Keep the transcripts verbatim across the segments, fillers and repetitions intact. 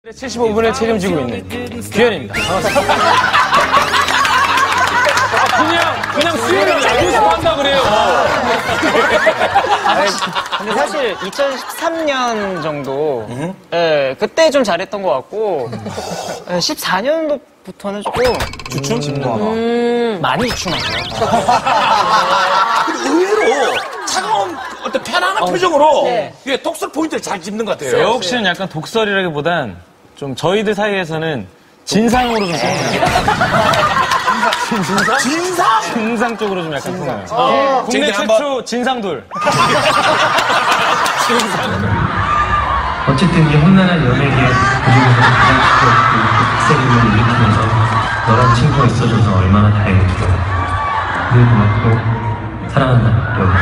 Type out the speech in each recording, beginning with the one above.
칠십오 분을 책임지고 있는 규현입니다. 반갑습니다. 그냥, 그냥 수요일에 야구에서 한다 그래요. 근데 사실 이천십삼 년 정도, 예, 그때 좀 잘했던 것 같고, 예, 십사 년도부터는 조금 주춤? 음, 많이 주춤하죠. 근데 의외로 차가운 어떤 편안한 어, 표정으로 네. 이게 독설 포인트를 잘 짚는 것 같아요. 세혁 씨는 약간 독설이라기보단 좀 저희들 사이에서는 진상으로 좀 쓰는 거예요. 진상? 진상? 진상 쪽으로 좀 약간 쓰는 거예요. 어. 국내 제가 최초 진상돌. 어쨌든 이제 험난한 연예계에 그중에서 가장 크고 흑색임을 일으키면서 너란 친구가 있어줘서 얼마나 다행이죠. 늘 고맙고 사랑한다 여보.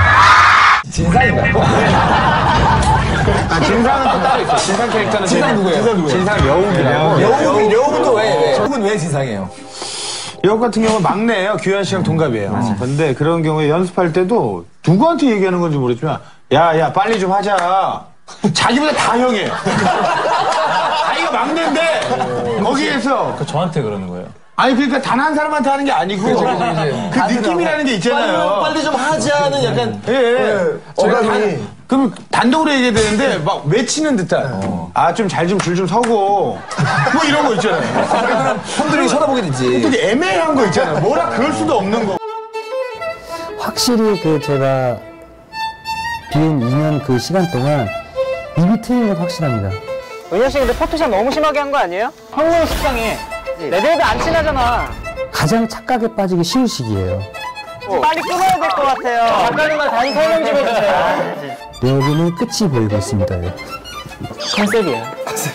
아, 진상은 또 따로 있어. 진상 캐릭터는 진상 누구예요? 진상 누구예요? 진상 여욱이라고. 여우, 여우도 왜, 왜? 여우는 왜 진상이에요? 여욱 같은 경우는 막내예요. 규현 씨랑 동갑이에요. 근데 그런 경우에 연습할 때도 누구한테 얘기하는 건지 모르지만 야, 야, 빨리 좀 하자. 자기보다 다 형이에요. 자기가 막내인데 거기에서 저한테 그러는 거예요. 아니 그러니까 단 한 사람한테 하는 게 아니고 그 느낌이라는 게 있잖아요. 빨리, 빨리 좀 하자는 약간. 예, 예. 어감이. 그럼 단독으로 얘기해야 되는데 막 외치는 듯한 아 좀 잘 좀 줄 좀 서고 뭐 이런 거 있잖아요. 형들이 쳐다보게 되지. 되게 애매한 거 있잖아요. 뭐라 그럴 수도 없는 거. 확실히 그 제가 비운 이 년 그 시간 동안 입이 트인 건 확실합니다. 은현 씨 근데 포토샵 너무 심하게 한 거 아니에요? 형님 식상해. 내들도 안 친하잖아. 가장 착각에 빠지기 쉬운 시기예요. 빨리 끊어야 될 것 같아요. 작가님만 다시 설명 좀 해주세요. 여기는 끝이 보이고 있습니다. 컨셉이에요.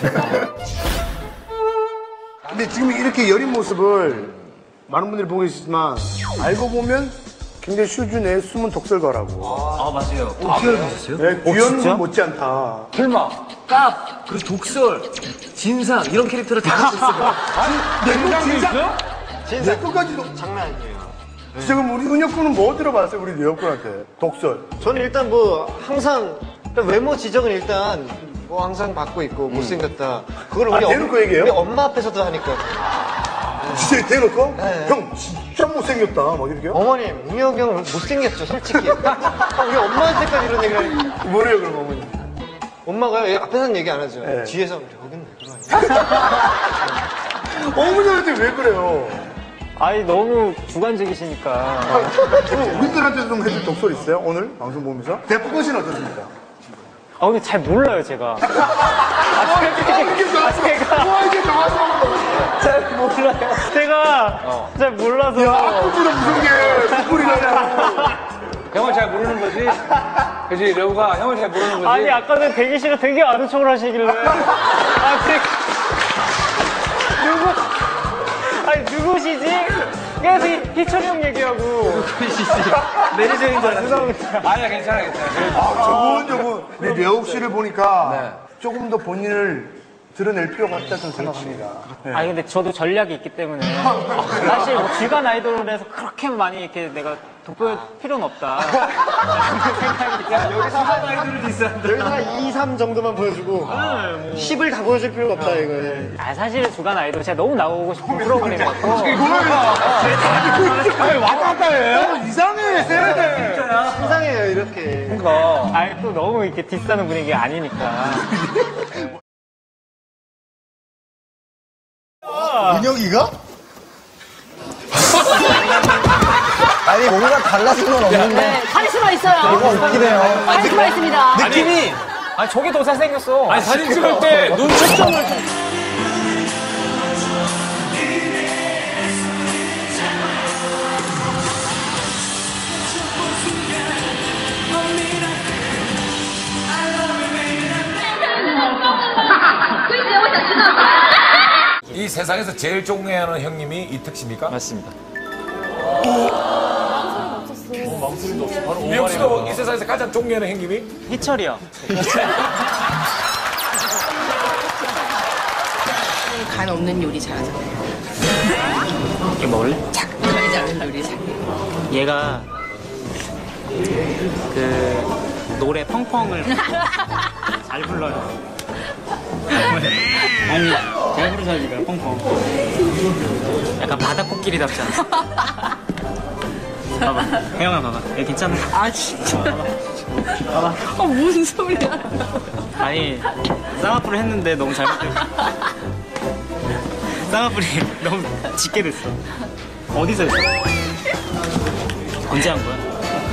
근데 지금 이렇게 여린 모습을 많은 분들이 보고 계시지만 알고 보면 굉장히 슈준의 숨은 독설가라고. 아, 맞아요. 어떻게 알고 네, 규현은 못지않다. 설마, 깝, 그리고 독설, 진상, 이런 캐릭터를 다 갖고 있어요. 내거 진짜? 내 것까지도 장난 아니에요. 지금 우리 은혁 군은 뭐 들어봤어요? 우리 은혁 군한테. 독설. 저는 일단 뭐 항상 외모 지적은 일단 뭐 항상 받고 있고 못생겼다. 그걸 아, 우리, 대놓고 엄, 얘기해요? 우리 엄마 앞에서도 하니까. 진짜 대놓고? 네. 형 진짜 못생겼다. 막 이렇게요? 어머님, 은혁이 형 못생겼죠, 솔직히. 우리 엄마한테까지 이런 얘기를 하니까. 뭐래요, 그럼 어머니? 엄마가 얘 앞에서는 얘기 안 하죠. 네. 뒤에서 여긴 왜 그러냐. 어머니한테 왜 그래요? 아니 너무 주관적이시니까. 그럼 우리들한테 좀 해줄 독설 있어요? 오늘 방송 보면서? 대포권 씨는 어떻습니까? 아 근데 잘 몰라요 제가. 아, 이게 좋았어. 와, 이게 좋았어. 잘 몰라요. 제가 잘 몰라서. 야, 앞부분은 무슨 게 눈물이 나냐고. 형을 잘 모르는 거지? 그지, 레오가 형을 잘 모르는 거지? 아니 아까는 대기실에 되게 아는 척을 하시길래. 아 되게. 누구? 아니 누구시지? 계속 희철이 형 얘기하고. 누구시지? 매니저인 줄 알았어요. 아니야, 괜찮아, 괜찮아. 아, 저분, 저분. 우리 려욱 씨를 보니까 조금 더 본인을 드러낼 필요가 있다 좀 생각합니다. 네. 아니 근데 저도 전략이 있기 때문에 사실 뭐 주간 아이돌을 해서 그렇게 많이 이렇게 내가 돋보일 필요는 없다. 여기서 한 아이돌을 디스한다. 여기서 한 이, 삼 정도만 보여주고 십을 다 보여줄 필요가 없다, 이거. 아 사실 주간 아이돌 제가 너무 나오고 싶은 프로그램이었고. 왔다 갔다 해. 이상해. 세상에요, 이렇게. 그거. 아니 또 너무 이렇게 디스하는 분위기가 아니니까. 은혁이가? 아니, 뭔가 달라진 건 없는데. 네, 카리스마 있어요. 웃기네요. 카리스마 있습니다. 느낌이. 아니 저게 더 잘생겼어. 아니, 사진 찍을 때 눈 초점을. 이 세상에서 제일 존경하는 형님이 이특 씨입니까? 맞습니다. 려욱 씨도 이 세상에서 가장 존경하는 형님이? 희철이요. 간 없는 요리 잘하잖아요. 이거 먹을래? 자극하지 않는 요리 잘. 얘가 그 노래 펑펑을 잘 불러요. 아니, 제가 부르자니까 펑펑. 약간 바다 코끼리답지 않아? 봐봐, 혜영아 봐봐. 얘 괜찮아? 아, 진짜. 봐봐. 어, 무슨 소리야. 아니, 쌍꺼풀을 했는데 너무 잘못됐어. 쌍꺼풀이 너무 짙게 됐어. 어디서 했어? 언제 한 거야?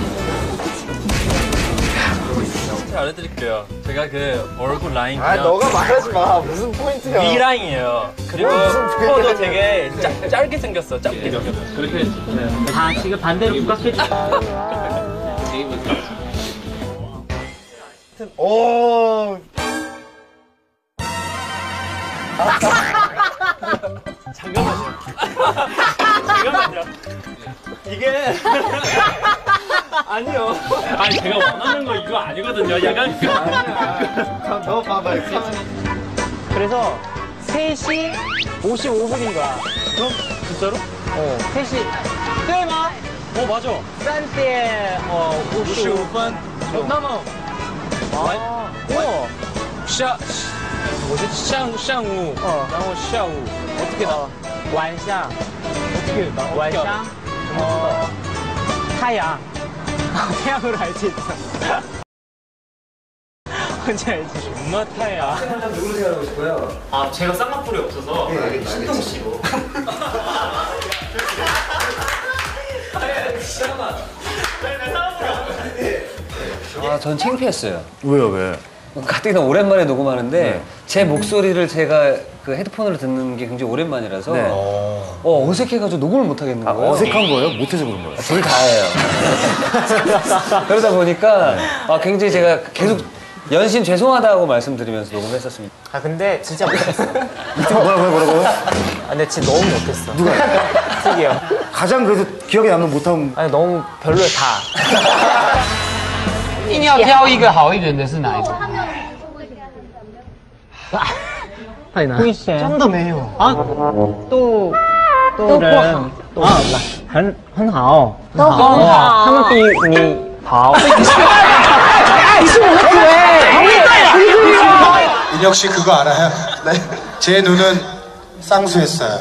알려드릴게요. 제가 그 얼굴 라인 아, 그냥 너가 말하지 마. 무슨 포인트야. 위 라인이에요. 그리고 무슨 코도 포인트야. 되게 짜, 짧게 생겼어. 짧게. 그렇게 네. 다 지금 반대로 부각해줘. 오. 잠깐만요. 잠깐만요. 이게 아니요. 아니 제가 원하는 거 이거 아니거든요. 약간 아니야. 너 봐봐. 그래서 세 시 오십오 분인 거야. 그럼 진짜로? 어, 세 시. 对吗? 어 맞아. 三点 어, 오십오分. 어, 나만. 아, 우와. 下我是上上午， 어. 然后下午 어떻게 나와? 晚上. 어떻게 나? 晚上. 어, 태양. 태양으로 알 수 있어. 언제 알지? 엄마 타야. 누구로 생각하고 싶어요? 아, 제가 쌍꺼풀이 없어서 신동 씨로. 아, 전 창피했어요. 왜요, 왜? 가뜩이나 오랜만에 녹음하는데 제 목소리를 제가 그 헤드폰으로 듣는 게 굉장히 오랜만이라서 네. 어, 어색해가지고 녹음을 못 하겠는 거예요. 어색한 거예요? 못해서 그런 거예요? 둘 다예요. 그러다 보니까 아, 굉장히 제가 계속 연신 죄송하다고 말씀드리면서 녹음했었습니다. 아, 근데 진짜 못했어. 뭐라고요, 뭐라고요? 아, 근데 진짜 너무 못했어. 누가요? 특이요. 가장 그래도 기억에 남는 못한. 아니, 너무 별로야, 다. 硬要挑一个好一点的是哪一种？ 太难。 真的没有。 啊，都都人都啊，很很好， 都很好他们比你好。 인혁 씨 그거 알아요? 네. 제 눈은 쌍수했어요.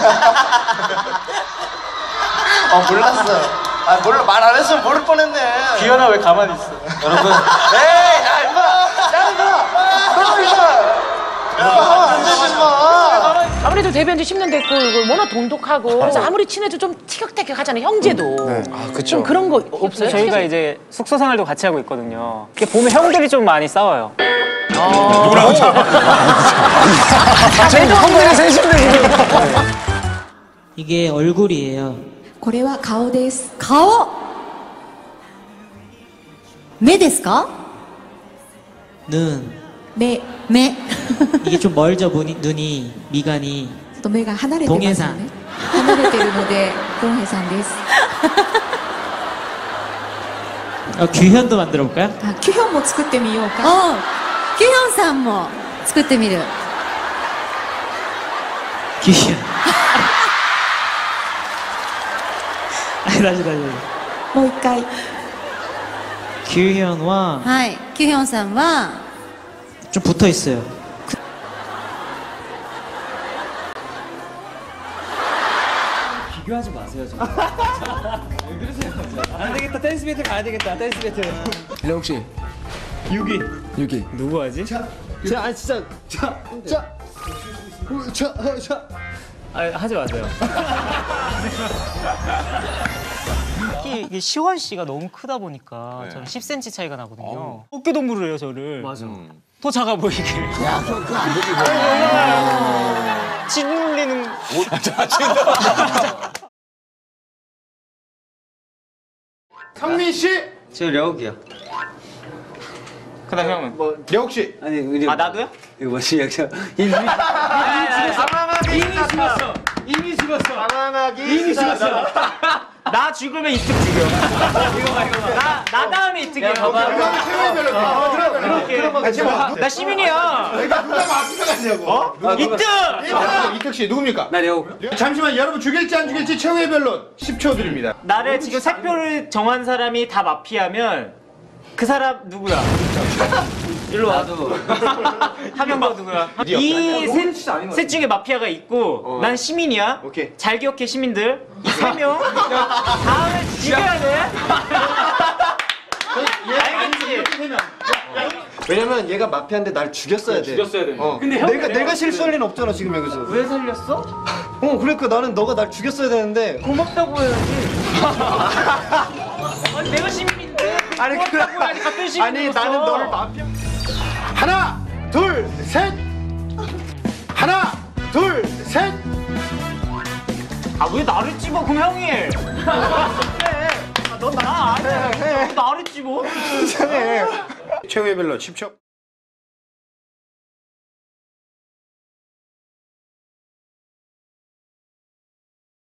아, 몰랐어. 아, 몰라. 말 안 했으면 모를 뻔했네. 기현아 왜 가만히 있어? 여러분 에이, 야, 임마! 야, 임마! 너, 임마! 야, 하면 안 되지, 임마! 아무래도 데뷔한 지 십 년 됐고 이거 워낙 돈독하고 그래서 아무리 친해도 좀 티격태격하잖아요, 형제도. 아, 그쵸. 좀 그런 거 없어요? 저희가 이제 숙소 생활도 같이 하고 있거든요. 이렇게 보면 형들이 좀 많이 싸워요. 누구랑 싸워? 형들이 셋인데 지금. 이게 얼굴이에요. これは顔です。顔目ですか 눈, 目目 이게 좀 멀죠, 눈이, 눈이 미간이. ちょっと目が離れてますよね。離れてるので、ドンヘさんです。 어, 규현도 만들어 볼까요? あ、キュヒョンも作ってみようか。 おう、キュヒョンさんも作ってみる。 규현. 아니, 다시, 다시, 다시. もう一回。 규현과 はい、キュヒョンさんは 좀 붙어 있어요. 비교하지 마세요, 좀. 왜 그러세요? 안 되겠다, 댄스 배틀 가야 되겠다, 댄스 배틀. 일영 씨. 유기. 유기. 누구 하지? 자, 아, 진짜. 자, 자. 어, 자, 어, 자. 아, 하지 마세요. 특히 이게 시원 씨가 너무 크다 보니까 네. 저는 십 센티미터 차이가 나거든요. 어깨 동무를 해요, 저를. 맞아. 더 작아 보이게. 야, 그거, 그거 안 되지. 짓눌리는. 상민 씨? 저 려욱이요. 그다음 형은? 뭐, 려욱 씨. 아니, 그냥. 아, 나도요? 이거 뭐지, 역시. 이미 이미 죽었어. 이미 죽었어. 이미 죽었어. 나 죽으면 이특 죽여. 이거 봐, 이거 봐. 나, 나 다음에 이특이야. 봐봐. 같이 봐. 나 시민이야. 내가 누가 마스크 가냐고. 어? 이특! 이특 씨, 누굽니까? 나 려욱. 잠시만, 여러분 죽일지 안 죽일지 최후의 변론 십 초 드립니다. 나를 지금 세 표를 정한 사람이 다 마피아면 그 사람 누구야? 일로 와. 한 명 더 누구야? 이셋 중에 마피아가 있고 난 시민이야. 잘 기억해 시민들. 이 세 명 다음에 죽여야 돼. 알겠지? 왜냐면 얘가 마피아인데 날 죽였어야 돼. 죽였어야 돼. 어. 근데 형 내가 왜 내가 그래? 실수할 리는 없잖아 지금 여기서. 왜 살렸어? 어 그러니까 나는 너가 날 죽였어야 되는데. 고맙다고 해야지. 아니 내가 시민인데. 아니 고맙다고 해야지 같은 시민이었어. 아니 나는 너를 마피아. 하나 둘 셋. 하나 둘 셋. 아 왜 나를 찝어 그럼 형이? 넌 나 아니야. 나를 찝어? 이상해. 최후의 벨로 십 초.